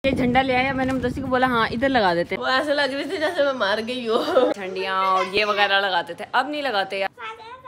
ये झंडा ले आया, मैंने मुदस्सी को बोला हाँ इधर लगा देते। वो ऐसे लग रही थी जैसे मैं मार गई हूँ। झंडियाँ और ये वगैरह लगाते थे, अब नहीं लगाते यार।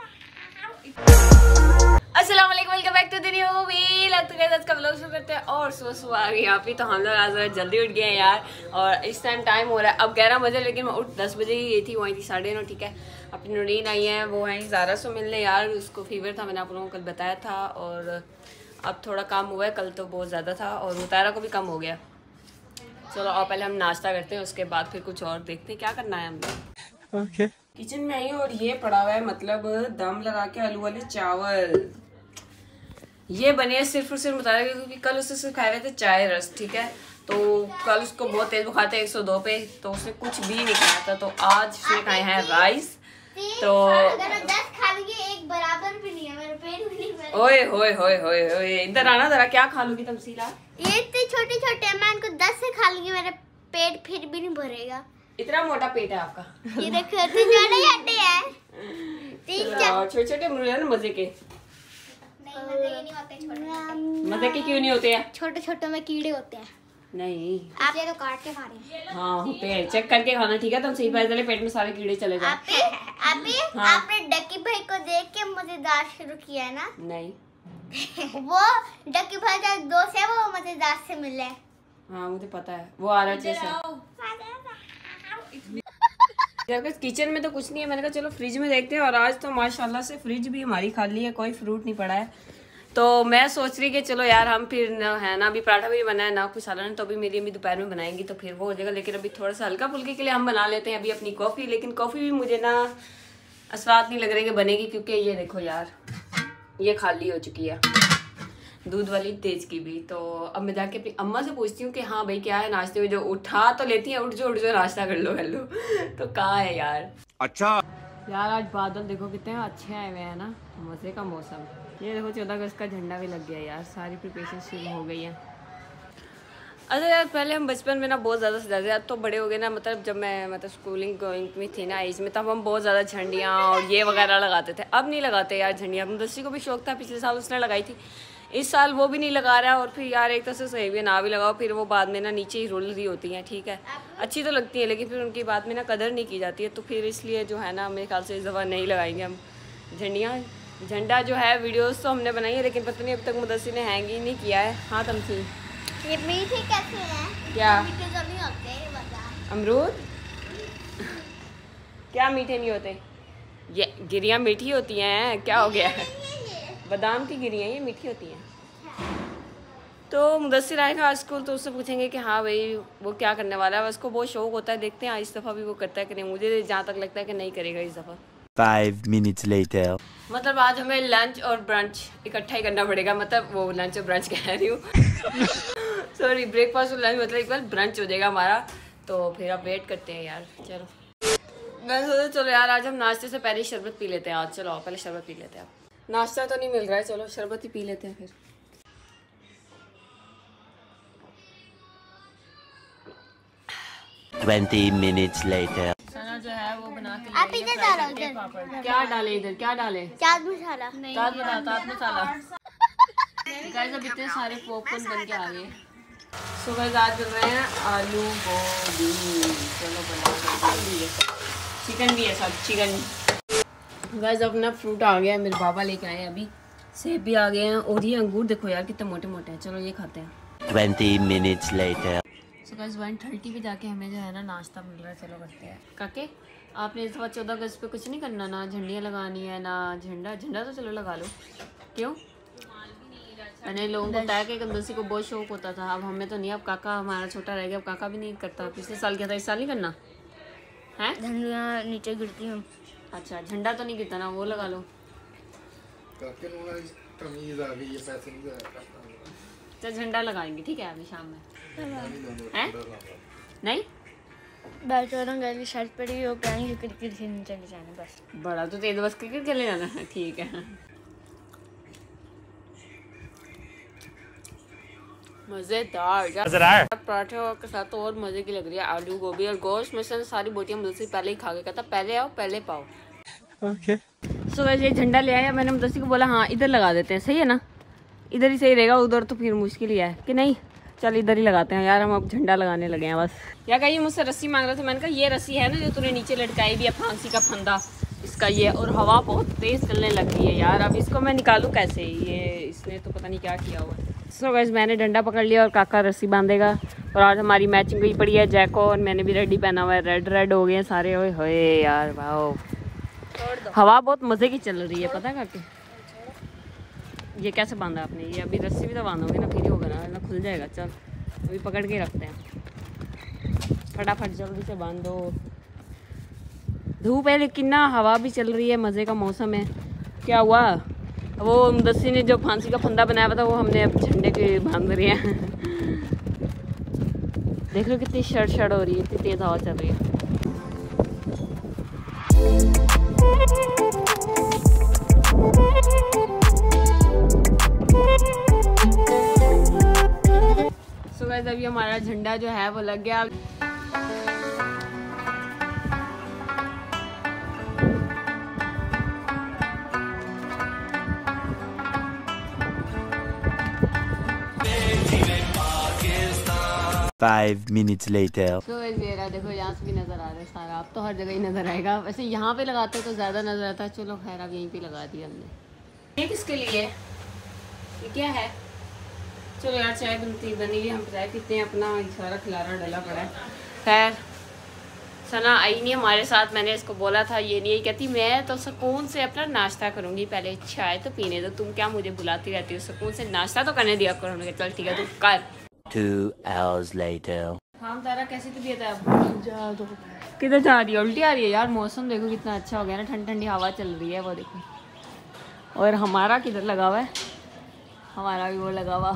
अस्सलाम वालेकुम, welcome back to the new vlog. तो गाइस आज का व्लॉग शुरू करते हैं और सुबह आ गई यहाँ पे। तो हम लोग आज जल्दी उठ गए हैं यार, और इस टाइम हो रहा है अब 11 बजे, लेकिन मैं उठ 10 बजे ही गई थी, वहीं थी 9:30। ठीक है, अपनी नूरीन आई है, वो है ज़ारा से मिलने यार। उसको फीवर था, मैंने आप लोगों को कल बताया था, और अब थोड़ा कम हुआ है, कल तो बहुत ज़्यादा था, और उतारा को भी कम हो गया। चलो और पहले हम नाश्ता करते हैं, उसके बाद फिर कुछ और देखते हैं क्या करना है हमने। ओके। किचन में आई और ये पड़ा हुआ है, मतलब दम लगा के आलू वाले चावल। ये बने सिर्फ और सिर्फ बता रहे क्योंकि कल उससे सिर्फ खाए हुए थे चाय रस। ठीक है, तो कल उसको बहुत तेज बुखार था 102 पे, तो उसने कुछ भी नहीं खाया था। तो आज उसने खाए हैं राइस। तो एक बराबर भी नहीं है, मेरे पेट भी नहीं भरे। ओए होए होए होए होए, इधर आना जरा, क्या खा लूगी तमसीला? ये इतने छोटे छोटे, मैं इनको 10 से खा लूंगी, मेरा पेट फिर भी नहीं भरेगा। इतना मोटा पेट है आपका? ये देखो इतने ज्यादा हड्डी है। छोटे छोटे मुर्गे मजे के। नहीं होते छोटे। मजे के क्यों नहीं होते हैं? छोटे छोटे में कीड़े होते हैं। नहीं, आप ये तो काट के खा रहे हैं। हाँ होते हैं, चेक करके खाना। ठीक है, तुम सही पैसे पेट में सारे कीड़े चले जाए। हाँ। आपने डकी भाई को देख के मजेदार शुरू किया है ना? नहीं वो डकी भाई का दोस्त है, वो मजेदार से मिले। हाँ मुझे पता है, वो आ रहा है। किचन में तो कुछ नहीं है, मैंने कहा चलो फ्रिज में देखते हैं। और आज तो माशाल्लाह से फ्रिज भी हमारी खाली है, कोई फ्रूट नहीं पड़ा है। तो मैं सोच रही कि चलो यार हम फिर है ना, अभी पराठा भी बनाया ना, कुछ सालन तो अभी मेरी अम्मी दोपहर में बनाएंगी, तो फिर वो हो जाएगा। लेकिन अभी थोड़ा सा हल्का फुल्के के लिए हम बना लेते हैं अभी अपनी कॉफ़ी। लेकिन कॉफ़ी भी मुझे ना असरात नहीं लग रही कि बनेगी, क्योंकि ये देखो यार ये खाली हो चुकी है, दूध वाली तेज की भी। तो अब मैं जाके अपनी अम्मा से पूछती हूँ कि हाँ भाई क्या है नाश्ते में, जो उठा तो लेती है, उठ जो नाश्ता कर लो तो कहाँ है यार। अच्छा यार आज बादल देखो कितने अच्छे आए हुए हैं ना, मजे का मौसम। ये देखो 14 अगस्त का झंडा भी लग गया यार, सारी प्रिपरेशन शुरू हो गई है। अच्छा यार पहले हम बचपन में ना बहुत ज़्यादा सजाते थे, अब तो बड़े हो गए ना, मतलब जब मैं स्कूलिंग गोइंग में थी ना एज में, तब हम बहुत ज़्यादा झंडियाँ और ये वगैरह लगाते थे। अब नहीं लगाते यार झंडियाँ। मुदस्सी को भी शौक था, पिछले साल उसने लगाई थी, इस साल वो भी नहीं लगा रहा है। और फिर यार एक तरह से सही भी ना भी लगाओ, फिर वो बाद में ना नीचे ही रुल रही होती हैं। ठीक है, अच्छी तो लगती है, लेकिन फिर उनकी बाद में ना कदर नहीं की जाती है। तो फिर इसलिए जो है ना, मेरे ख्याल से इस दफ़ा नहीं लगाएंगे हम झंडियाँ। झंडा जो है वीडियोस तो हमने बनाई है, लेकिन पता नहीं अब तक मुदस्सी ने हैंग ही नहीं किया है। हाँ तमसी, ये मीठे कैसे हैं? क्या मीठे तो नहीं होते, ये बता। अमरूद क्या मीठे नहीं होते? ये गिरियाँ मीठी होती हैं, क्या हो गया है? बादाम की गिरियाँ ये मीठी होती हैं। तो मुदस्सिर आएगा आज स्कूल, तो उससे पूछेंगे कि हाँ भाई वो क्या करने वाला है। उसको बहुत शौक होता है, देखते हैं इस दफ़ा भी वो करता है कि नहीं। मुझे जहाँ तक लगता है कि नहीं करेगा इस दफ़ा। 5 minutes later. मतलब आज हमें लंच और ब्रंच इकट्ठा ही करना पड़ेगा, मतलब वो लंच और ब्रंच कह रही हूँ सॉरी, ब्रेकफास्ट और लंच, मतलब एक बार ब्रंच हो जाएगा हमारा। तो फिर अब वेट करते हैं यार। चलो मैं सोचा चलो यार आज हम नाश्ते से पहले शरबत पी लेते हैं। आज चलो पहले शरबत पी लेते हैं। नाश्ता तो नहीं मिल रहा है, चलो शरबत ही पी लेते हैं फिर। 20 minutes later. सना जो है वो बना के आप इधर डालो, इधर क्या डाले इधर, क्या डाले? चाट मसाला। चाट मसाला। गाइस अब इतने सारे पॉपकॉर्न बन के आ गए। सुबह आज बन रहे हैं आलू गोभी। चलो बना भी है, चिकन भी है, सब चिकन। गाइस अपना फ्रूट आ गया है, मेरे बाबा लेके आए हैं अभी। सेब भी आ गए हैं, और ये अंगूर देखो यार कितने मोटे मोटे हैं। चलो ये खाते हैं। 20 minutes later. सो गाइस 1:30 पे जाके हमें जो है ना नाश्ता मिल रहा है। चलो करते हैं। काके आपने इस बार 14 अगस्त पे कुछ नहीं करना, ना झंडियाँ लगानी है ना झंडा तो चलो लगा लो। क्यों? मैंने लोगों को बताया कि कंदोसी को बहुत शौक होता था, अब हमें तो नहीं। अब काका हमारा छोटा रह गया, अब काका भी नहीं करता। पिछले साल क्या था, इस साल नहीं करना है? झंडियाँ नीचे गिरती हूँ। अच्छा झंडा तो नहीं गिरता ना, वो लगा लो। तो झंडा लगाएंगे ठीक है अभी शाम में, है नहीं? बैठ शर्ट पड़ी हो, क्रिकेट खेलने चले जाने बस। बड़ा तो तेज बस क्रिकेट खेलने जाना है, ठीक है। मजेदार पराठे के साथ तो और मजे की लग रही है। आलू गोभी और गोश्त में से सारी बोटियां मुदस्सी पहले ही खा के कहता पहले आओ पहले पाओ। ओके। सो गाइस ये झंडा ले आया, मैंने मुदस्सी को बोला हाँ इधर लगा देते हैं, सही है ना, इधर ही सही रहेगा, उधर तो फिर मुश्किल ही है कि नहीं। चल इधर ही लगाते हैं यार, हम अब झंडा लगाने लगे हैं बस। क्या कहिए मुझसे रस्सी मांग रहे थे, मैंने कहा ये रस्सी है ना जो तूने नीचे लटकाई भी है, फांसी का फंदा इसका ये, और हवा बहुत तेज़ चलने लग गई है यार। अब इसको मैं निकालूँ कैसे, ये इसने तो पता नहीं क्या किया हुआ है। सो गाइस मैंने डंडा पकड़ लिया और काका रस्सी बांधेगा। और आज हमारी मैचिंग हुई पड़ी है, जैको और मैंने भी रेडी पहना हुआ है, रेड रेड हो गए हैं सारे। ओए होए यार वाह, हवा बहुत मज़े की चल रही है पता है काके। ये कैसे बांधा आपने, ये अभी रस्सी भी तो बांधोगे ना फिर ही होगा ना खुल जाएगा। चल अभी पकड़ के रखते हैं, फटाफट जल्दी से बांध दो। धूप है लेकिन ना हवा भी चल रही है, मज़े का मौसम है। क्या हुआ, वो मुदस्सी ने जो फांसी का फंदा बनाया हुआ था वो हमने अब झंडे के बांध रहे हैं। देख लो कितनी शड़ हो रही है, इतनी तेज़ हवा चल रही है। सो गाइस अभी हमारा झंडा जो है वो लग गया। Five minutes later. तो मेरा देखो यहाँ से भी नज़र आ रहा है सारा, अब तो हर जगह ही नज़र आएगा। वैसे यहाँ पे लगाते तो ज़्यादा नज़र आता है। चलो खैर अब यहीं पे लगा दिया हमने। ये किसके लिए, ये क्या है? चलो यार चाय बनी हुई, हम चाय पीते हैं, अपना सारा खिलारा डला पड़ा है। खैर सना आई नहीं हमारे साथ, मैंने इसको बोला था, ये नहीं कहती मैं तो सुकून से अपना नाश्ता करूँगी, पहले चाय तो पीने दो, तुम क्या मुझे बुलाती रहती हो, सुकून से नाश्ता तो करने दिया करो। चल ठीक है तू कर। 2 hours later. हाँ तारा कैसी तबीयत है अब? जा दो। किधर जा रही है, उल्टी आ रही है यार। मौसम देखो कितना अच्छा हो गया ना, ठंडी ठंडी हवा चल रही है वो देखो। और हमारा किधर लगा हुआ है, हमारा भी वो लगा हुआ,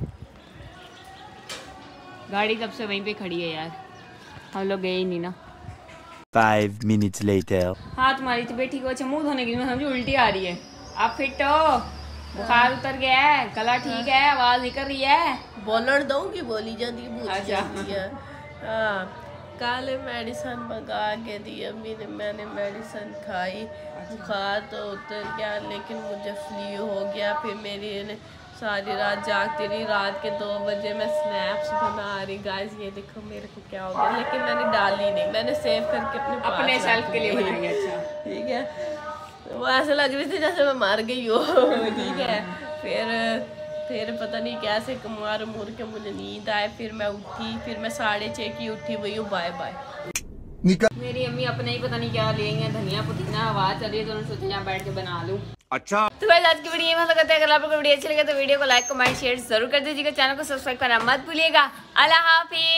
गाड़ी तब से वहीं पे खड़ी है यार, हम लोग गए ही नहीं ना। 5 minutes later. हाँ तुम्हारी तबीयत ठीक हो, अच्छा मुँह धोने की मैं समझी उल्टी आ रही है। आप फिट हो, बुखार उतर गया है, गला ठीक है, आवाज़ निकल रही है, बोलर दूंगी बोली जाती भूल अच्छा। जाती है। हाँ कल मेडिसिन मंगा के दी अम्मी ने, मैंने मेडिसिन खाई, बुखार तो उतर गया लेकिन मुझे फ्लू हो गया। फिर मेरी सारी रात जागती रही, रात के 2 बजे मैं स्नैप्स बना रही, गाइस ये देखो मेरे को क्या हो गया, लेकिन मैंने डाली नहीं, मैंने सेव करके अपने सेल्फ के लिए बनाई। अच्छा ठीक है, वो ऐसे लग रही थी जैसे मैं मर गई हूँ। ठीक है, फिर पता नहीं कैसे मार मुर के मुझे नींद आए, फिर मैं उठी, फिर मैं 6:30 की उठी हुई हूँ। Bye bye. मेरी अम्मी अपने ही पता नहीं क्या लेंगे, धनिया पुदीना आवाज चल रही है तो उन्होंने सोचा यहाँ बैठ के बना लूँ। अच्छा तो गाइस आज की वीडियो में लगता है, अगर आपको वीडियो अच्छी लगे तो वीडियो को लाइक कमेंट शेयर जरूर कर दीजिएगा, चैनल को सब्सक्राइब करना मत भूलिएगा। अल्लाह हाफिज।